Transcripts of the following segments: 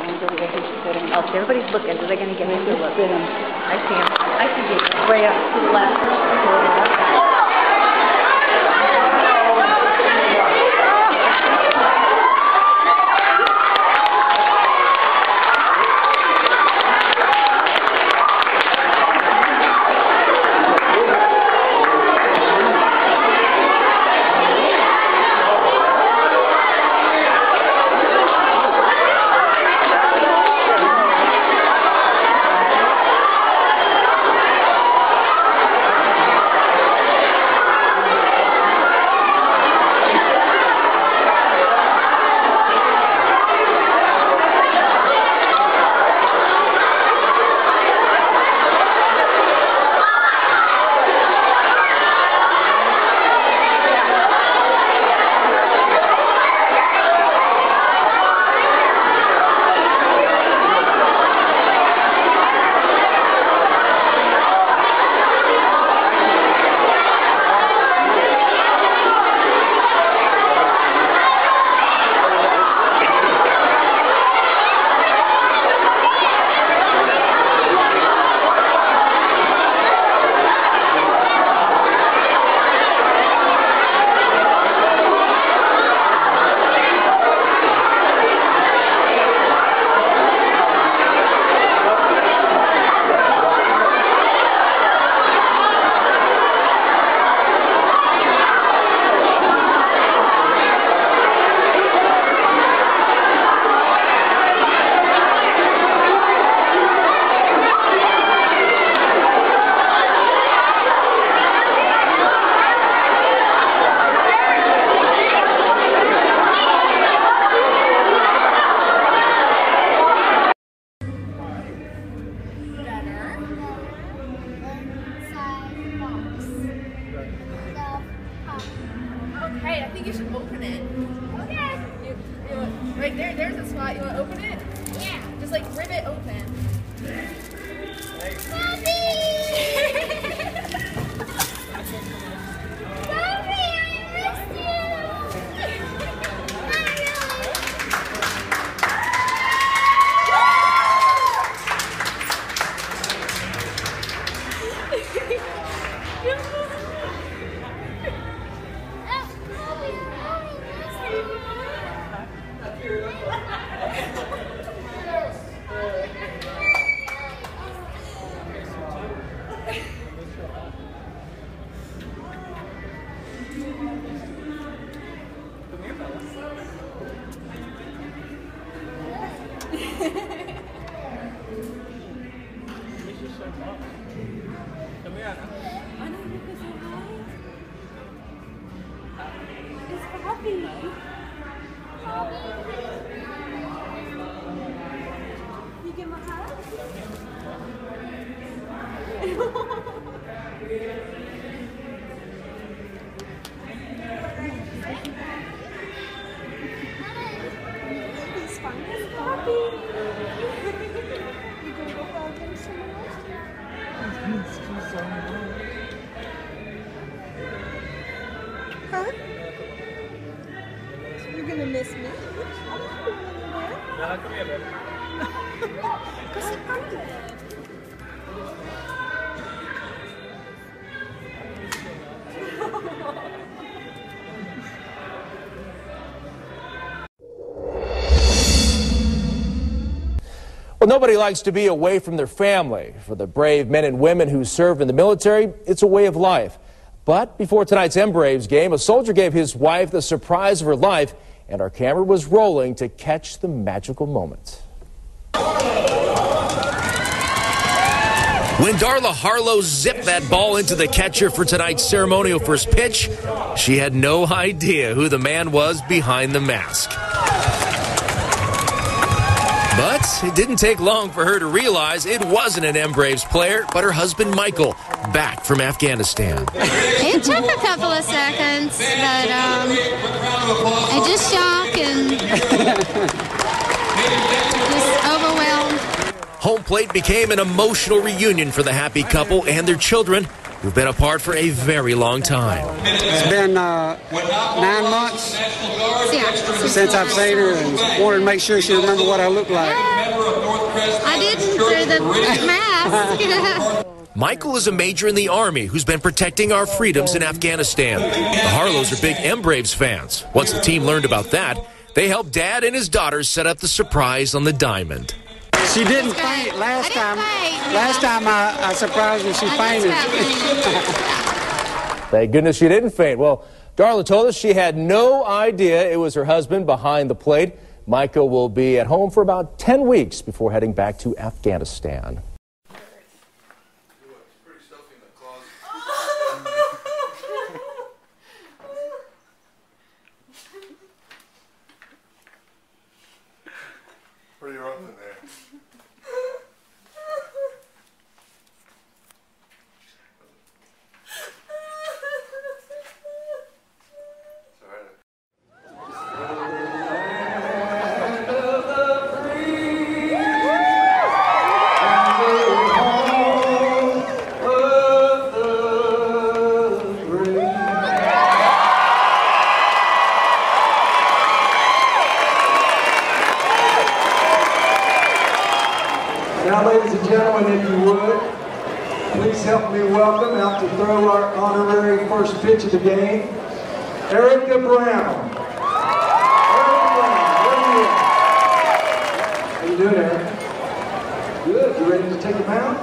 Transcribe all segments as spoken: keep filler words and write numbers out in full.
going to get him spitting. Oh, everybody's looking. Are they going to get him to look? I see him. I see him. Way up to the left. To the left. Hey, I think you should open it. Okay. You, you, right there, there's a spot. You want to open it? Yeah. Just like rip it open. You give him a hug? He's fine. He's happy. You gonna go hug him so much? Huh? You're gonna miss me? Nah, come here, baby. Go sit party. Well, nobody likes to be away from their family. For the brave men and women who serve in the military, it's a way of life. But before tonight's M Braves game, a soldier gave his wife the surprise of her life, and our camera was rolling to catch the magical moment. When Darla Harlow zipped that ball into the catcher for tonight's ceremonial first pitch, she had no idea who the man was behind the mask. But it didn't take long for her to realize it wasn't an M Braves player, but her husband Michael, back from Afghanistan. It took a couple of seconds, but um, I just shocked and just overwhelmed. Home plate became an emotional reunion for the happy couple and their children. who've been apart for a very long time. It's been uh, nine months Yeah. since I've seen her and wanted to make sure she remembered what I look like. I didn't through the mask. Michael is a major in the Army who's been protecting our freedoms in Afghanistan. The Harlows are big M Braves fans. Once the team learned about that, they helped Dad and his daughters set up the surprise on the diamond. She didn't faint last time. Faint, last time I, I surprised her, she fainted. Thank goodness she didn't faint. Well, Darla told us she had no idea it was her husband behind the plate. Micah will be at home for about ten weeks before heading back to Afghanistan. Pretty rough in there. Now, ladies and gentlemen, if you would, please help me welcome out to throw our honorary first pitch of the game, Erica Brown. Erica Brown, where are you? How you doing, Erica? Good. You ready to take a mound?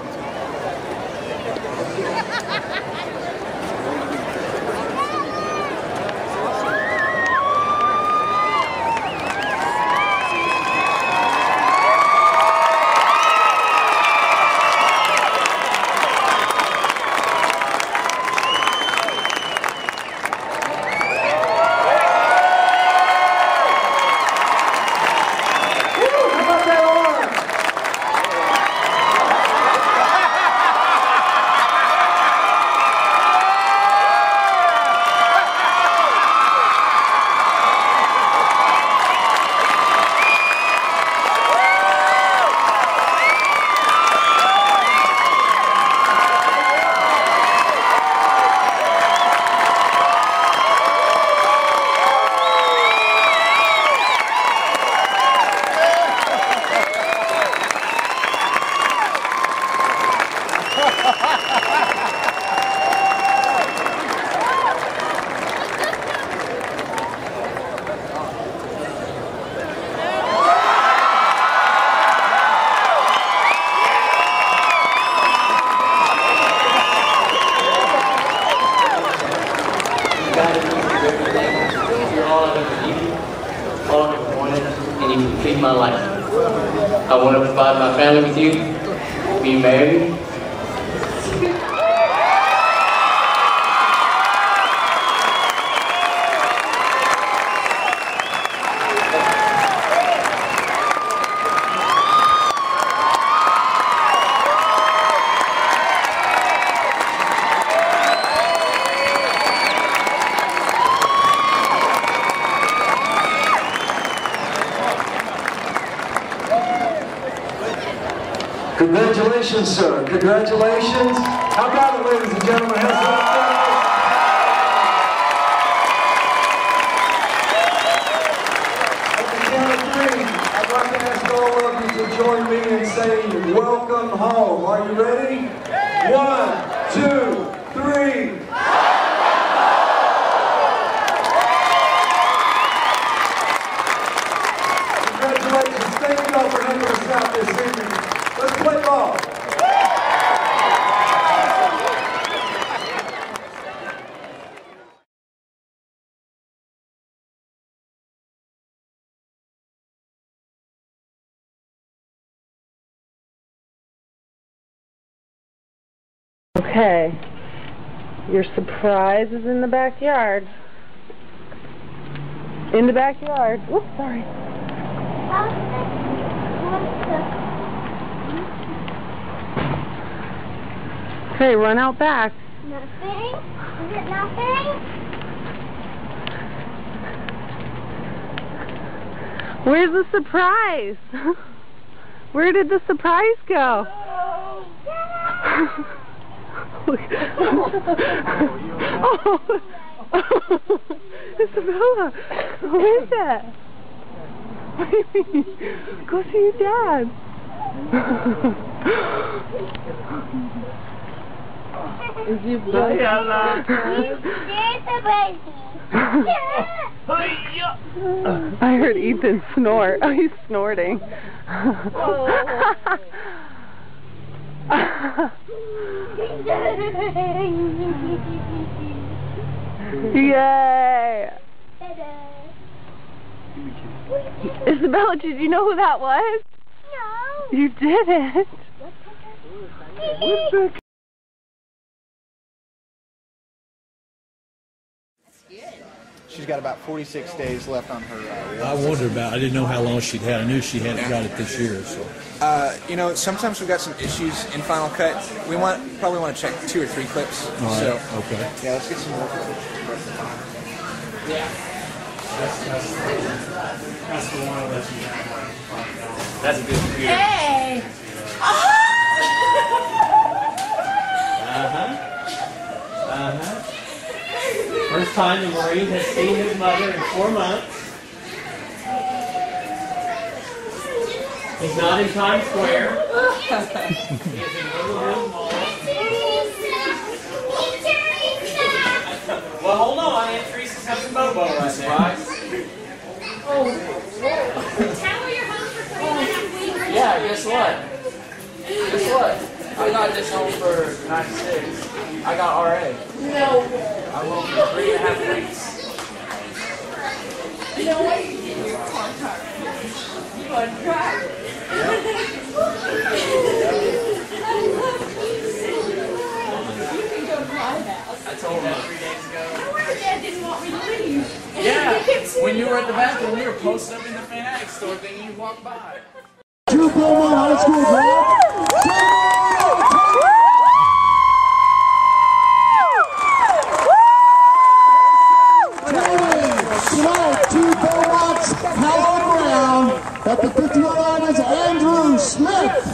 My life. I want to provide my family with you, be married. Congratulations, sir. Congratulations. How about it, ladies and gentlemen? Have some applause. At the count of three, I'd like to ask all of you to join me in saying, welcome home. Are you ready? One, two, three. Congratulations. Thank you all for helping us out this evening. Let's play ball. Okay, your surprise is in the backyard. In the backyard. Oops, sorry. Okay, run out back. Nothing? Is it nothing? Where's the surprise? Where did the surprise go? Oh, oh, Isabella, who is that? What do you mean? Go see your dad. Is he blood? I heard Ethan snort. Oh, he's snorting. Yay! Isabella, did you know who that was? No. You didn't. She's got about forty-six days left on her. Uh, I wondered about it. I didn't know how long she'd had. I knew she hadn't got it this year. So, uh, you know, sometimes we've got some issues in Final Cut. We want probably want to check two or three clips. all right, So, okay. yeah, let's get some more. Yeah. That's, that's, that's the one that you have. That's a good computer. Hey! Uh-huh. Uh-huh. First time the Marine has seen his mother in four months. He's not in Times Square. He is in Little Hills Mall. Well, hold on. Aunt Teresa's having Bobo right now. Oh. How are your home for three and a half weeks? Yeah, guess what? Guess what? I got this home for ninety-six. I got R A. No. I'm home for three and a half weeks. No way you get your car car. You want to drive it. You can go to my house. I told him that three days ago. No wonder Dad didn't want me to leave. Yeah, when you were at the bathroom, we were posted up in the fanatic store thing, you walked by. Two Beaumont High School band. Tonight, two Beaumonts hallowed ground. At the fifty-one line is Andrew Smith.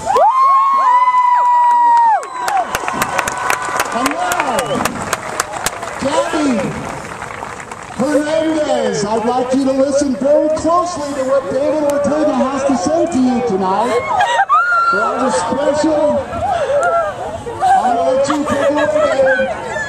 And now, Gabby Hernandez, I'd like you to listen very closely to what David Ortega has to say to you tonight. There's a special. I'm going to let you take it away, David.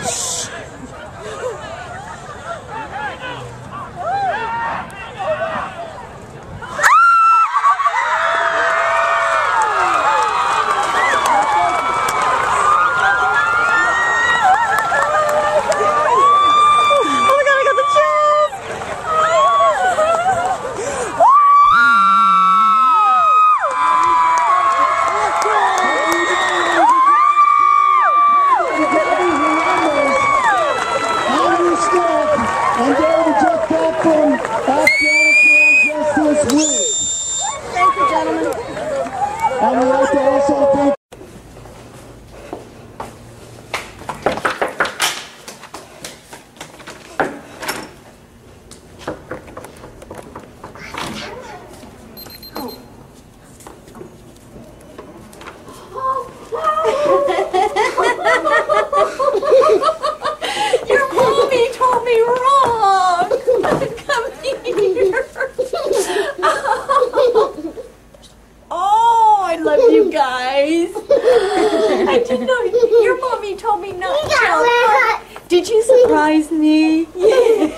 And David just back from Afghanistan just this week. Thank you, gentlemen. And we'd like to also thank Your mommy told me wrong. Come here. Oh, I love you guys. I didn't know your mommy told me not to tell her. Did you surprise me? Yes.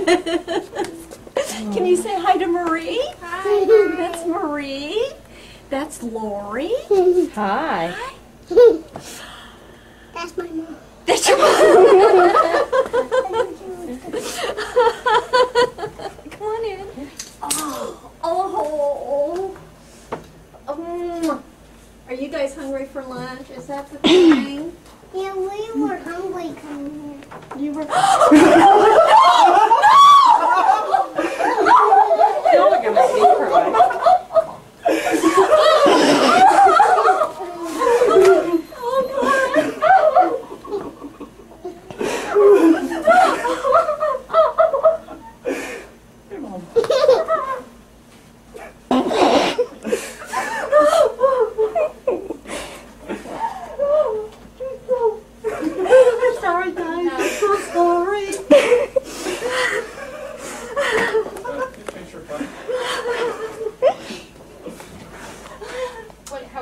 Can you say hi to Marie? Hi. That's Marie. That's Lori. Hi. That's my mom. That's your mom. Come on in. Oh, oh, um, are you guys hungry for lunch? Is that the thing? Yeah, we were hungry coming here. You were. Don't look at my feet for one.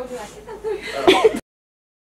I'll be like,